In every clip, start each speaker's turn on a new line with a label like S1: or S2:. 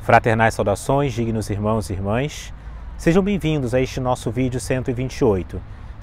S1: Fraternais saudações, dignos irmãos e irmãs. Sejam bem-vindos a este nosso vídeo 128,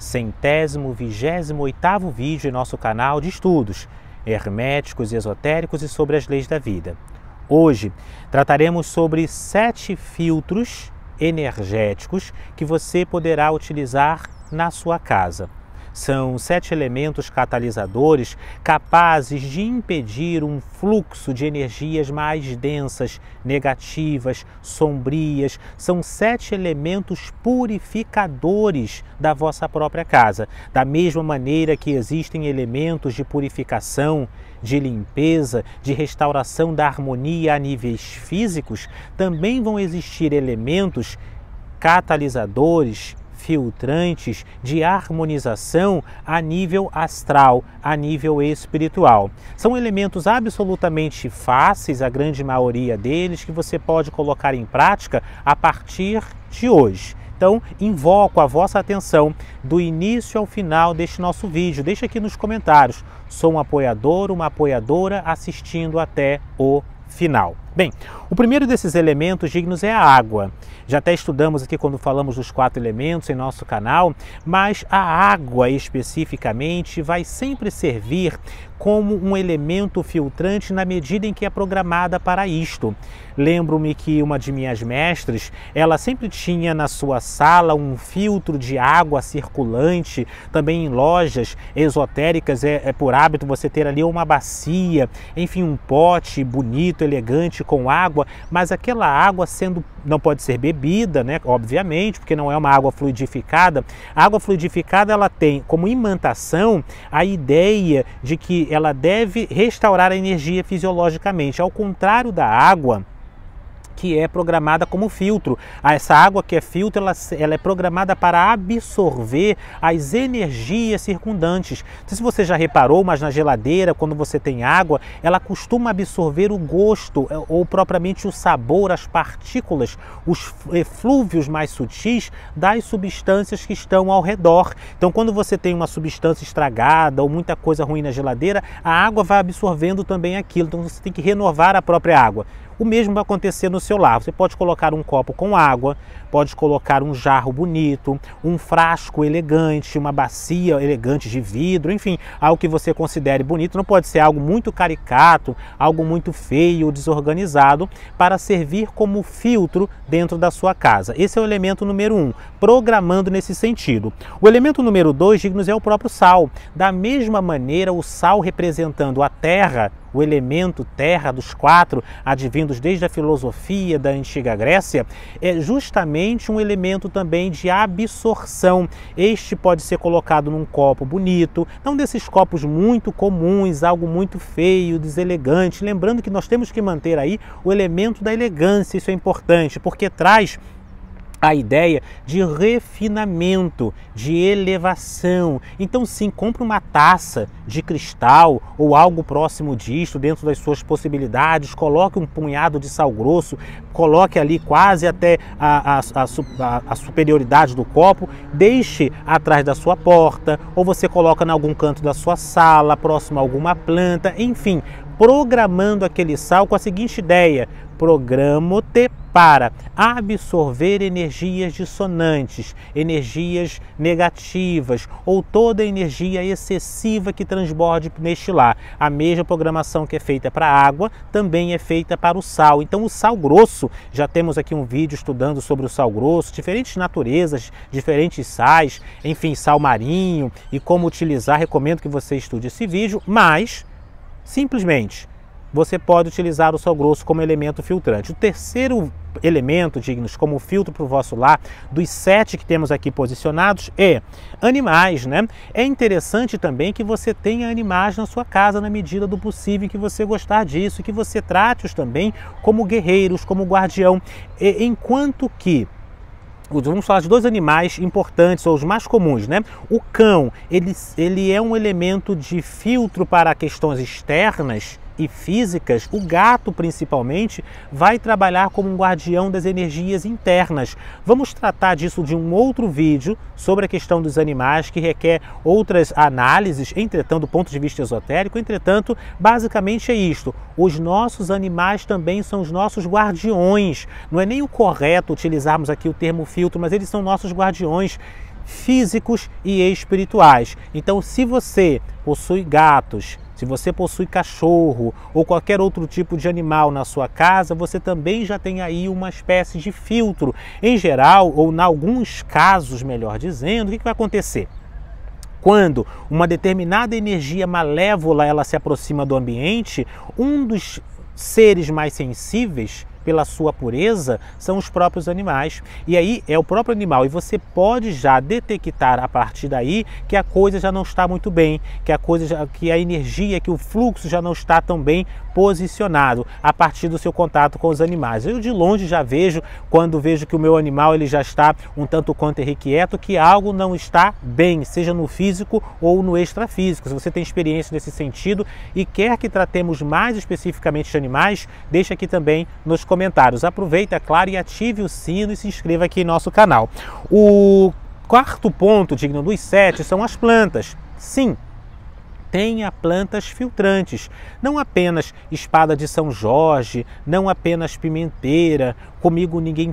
S1: 128º vídeo em nosso canal de estudos herméticos e esotéricos e sobre as leis da vida. Hoje trataremos sobre 7 filtros energéticos que você poderá utilizar na sua casa. São 7 elementos catalisadores capazes de impedir um fluxo de energias mais densas, negativas, sombrias. São 7 elementos purificadores da vossa própria casa. Da mesma maneira que existem elementos de purificação, de limpeza, de restauração da harmonia a níveis físicos, também vão existir elementos catalisadores, filtrantes de harmonização a nível astral, a nível espiritual. São elementos absolutamente fáceis, a grande maioria deles, que você pode colocar em prática a partir de hoje. Então, invoco a vossa atenção do início ao final deste nosso vídeo. Deixa aqui nos comentários. Sou um apoiador, uma apoiadora assistindo até o final. Bem, o primeiro desses elementos dignos é a água. Já até estudamos aqui quando falamos dos 4 elementos em nosso canal, mas a água especificamente vai sempre servir como um elemento filtrante na medida em que é programada para isto. Lembro-me que uma de minhas mestres, ela sempre tinha na sua sala um filtro de água circulante. Também em lojas esotéricas é por hábito você ter ali uma bacia, enfim, um pote bonito, elegante com água, mas aquela água não pode ser bebida, né? Obviamente, porque não é uma água fluidificada. A água fluidificada, ela tem como imantação a ideia de que ela deve restaurar a energia fisiologicamente, ao contrário da água que é programada como filtro. Essa água que é filtro, ela é programada para absorver as energias circundantes. Não sei se você já reparou, mas na geladeira, quando você tem água, ela costuma absorver o gosto ou propriamente o sabor, as partículas, os eflúvios mais sutis das substâncias que estão ao redor. Então, quando você tem uma substância estragada ou muita coisa ruim na geladeira, a água vai absorvendo também aquilo. Então, você tem que renovar a própria água. O mesmo vai acontecer no seu lar. Você pode colocar um copo com água, pode colocar um jarro bonito, um frasco elegante, uma bacia elegante de vidro, enfim, algo que você considere bonito. Não pode ser algo muito caricato, algo muito feio, desorganizado, para servir como filtro dentro da sua casa. Esse é o elemento número 1, programando nesse sentido. O elemento número 2, dignos, é o próprio sal. Da mesma maneira, o sal representando a terra, o elemento terra dos 4, advindos desde a filosofia da antiga Grécia, é justamente um elemento também de absorção. Este pode ser colocado num copo bonito, não desses copos muito comuns, algo muito feio, deselegante. Lembrando que nós temos que manter aí o elemento da elegância, isso é importante, porque traz a ideia de refinamento, de elevação. Então sim, compre uma taça de cristal ou algo próximo disto, dentro das suas possibilidades, coloque um punhado de sal grosso, coloque ali quase até a superioridade do copo, deixe atrás da sua porta, ou você coloca em algum canto da sua sala, próximo a alguma planta, enfim, programando aquele sal com a seguinte ideia: programo-te para absorver energias dissonantes, energias negativas ou toda energia excessiva que transborde neste lar. A mesma programação que é feita para a água também é feita para o sal. Então o sal grosso, já temos aqui um vídeo estudando sobre o sal grosso, diferentes naturezas, diferentes sais, enfim, sal marinho e como utilizar. Recomendo que você estude esse vídeo, mas simplesmente você pode utilizar o sal grosso como elemento filtrante. O terceiro elemento, dignos, como filtro para o vosso lar, dos 7 que temos aqui posicionados, é animais, né? É interessante também que você tenha animais na sua casa na medida do possível, que você gostar disso, que você trate-os também como guerreiros, como guardião. Enquanto que vamos falar de 2 animais importantes, ou os mais comuns, né? O cão, ele é um elemento de filtro para questões externas, e físicas, o gato principalmente vai trabalhar como um guardião das energias internas. Vamos tratar disso de um outro vídeo sobre a questão dos animais, que requer outras análises, entretanto, do ponto de vista esotérico. Entretanto, basicamente é isto: os nossos animais também são os nossos guardiões. Não é nem o correto utilizarmos aqui o termo filtro, mas eles são nossos guardiões físicos e espirituais. Então, se você possui gatos, se você possui cachorro ou qualquer outro tipo de animal na sua casa, você também já tem aí uma espécie de filtro. Em geral, ou em alguns casos, melhor dizendo, o que vai acontecer? Quando uma determinada energia malévola ela se aproxima do ambiente, um dos seres mais sensíveis pela sua pureza são os próprios animais. E aí é o próprio animal, e você pode já detectar a partir daí que a coisa já não está muito bem, que a energia, que o fluxo já não está tão bem posicionado a partir do seu contato com os animais. Eu de longe já vejo, quando vejo que o meu animal ele já está um tanto quanto irrequieto, que algo não está bem, seja no físico ou no extrafísico. Se você tem experiência nesse sentido e quer que tratemos mais especificamente de animais, deixa aqui também nos comentários. Aproveita, claro, e ative o sino e se inscreva aqui em nosso canal. O quarto ponto digno dos 7 são as plantas. Sim, tenha plantas filtrantes, não apenas espada de São Jorge, não apenas pimenteira, comigo ninguém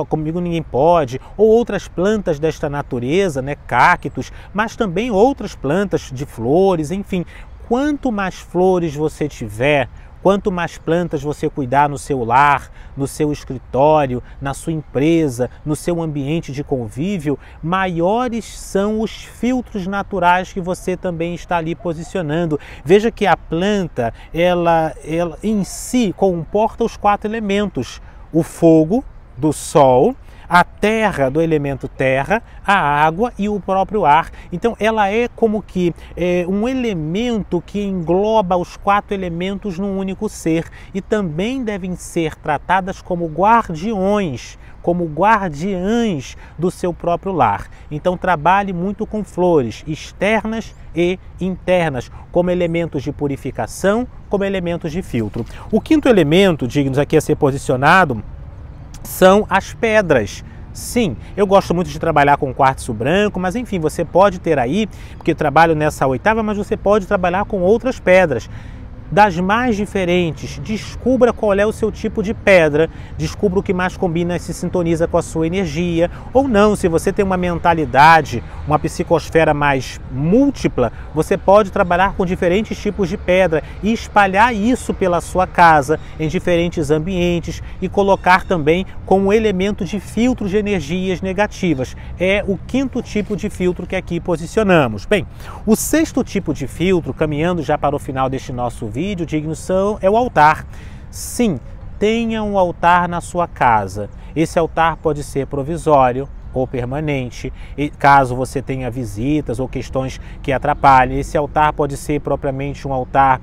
S1: pode, ou outras plantas desta natureza, né, cactos, mas também outras plantas de flores, enfim. Quanto mais flores você tiver, quanto mais plantas você cuidar no seu lar, no seu escritório, na sua empresa, no seu ambiente de convívio, maiores são os filtros naturais que você também está ali posicionando. Veja que a planta, ela em si comporta os 4 elementos: o fogo, do sol, a terra, do elemento terra, a água e o próprio ar. Então ela é como que um elemento que engloba os 4 elementos num único ser, e também devem ser tratadas como guardiões, como guardiãs do seu próprio lar. Então trabalhe muito com flores externas e internas, como elementos de purificação, como elementos de filtro. O quinto elemento, dignos aqui a ser posicionado, são as pedras. Sim, eu gosto muito de trabalhar com quartzo branco, mas enfim, você pode ter aí, porque eu trabalho nessa 8ª, mas você pode trabalhar com outras pedras. Das mais diferentes, descubra qual é o seu tipo de pedra, descubra o que mais combina e se sintoniza com a sua energia, ou não. Se você tem uma mentalidade, uma psicosfera mais múltipla, você pode trabalhar com diferentes tipos de pedra e espalhar isso pela sua casa, em diferentes ambientes, e colocar também como elemento de filtro de energias negativas. É o 5º tipo de filtro que aqui posicionamos. Bem, o 6º tipo de filtro, caminhando já para o final deste nosso vídeo, é o altar. Sim, tenha um altar na sua casa. Esse altar pode ser provisório ou permanente, e caso você tenha visitas ou questões que atrapalhem. Esse altar pode ser propriamente um altar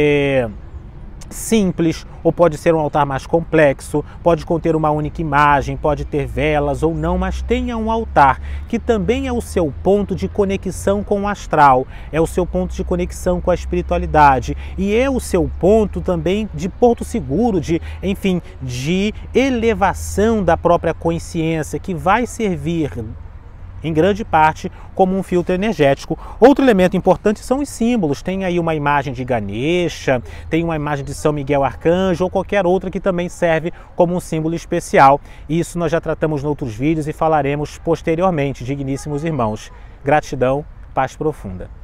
S1: simples, ou pode ser um altar mais complexo, pode conter uma única imagem, pode ter velas ou não, mas tenha um altar que também é o seu ponto de conexão com o astral, é o seu ponto de conexão com a espiritualidade, e é o seu ponto também de porto seguro, de elevação da própria consciência, que vai servir em grande parte como um filtro energético. Outro elemento importante são os símbolos. Tem aí uma imagem de Ganesha, tem uma imagem de São Miguel Arcanjo, ou qualquer outra que também serve como um símbolo especial. Isso nós já tratamos em outros vídeos e falaremos posteriormente, digníssimos irmãos. Gratidão, paz profunda.